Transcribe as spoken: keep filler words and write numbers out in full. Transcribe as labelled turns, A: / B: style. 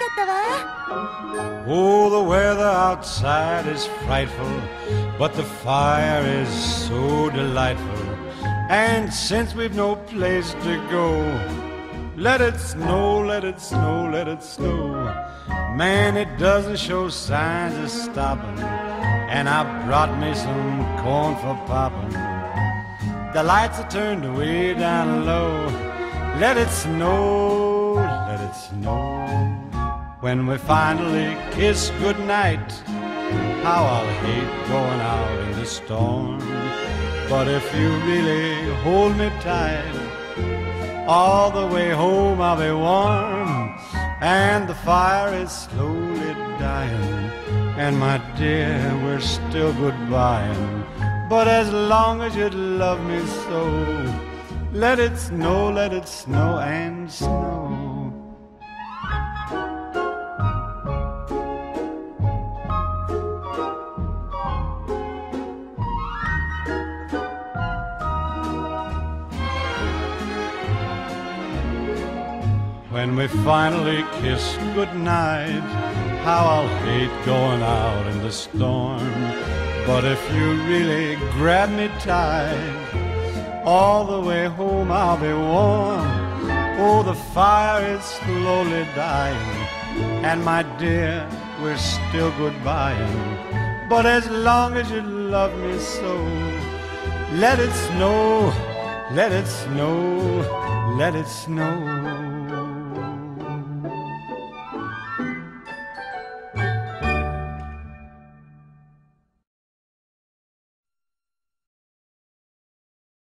A: ったわ。
B: Oh, the weather outside is frightful, but the fire is so delightful. And since we've no place to go, let it snow, let it snow, let it snow. Man, it doesn't show signs of stopping, and I brought me some corn for popping. The lights are turned way down low. Let it snow, let it snow. When we finally kiss goodnight, how I'll hate going out in the storm. But if you really hold me tight, all the way home I'll be warm. And the fire is slowly dying, and my dear, we're still goodbying. But as long as you love me so, let it snow, let it snow and snow. When we finally kiss goodnight, how I'll hate going out in the storm. But if you really grab me tight, all the way home I'll be warm. Oh, the fire is slowly dying, and my dear, we're still goodbying. But as long as you love me so, let it snow, let it snow, let it snow.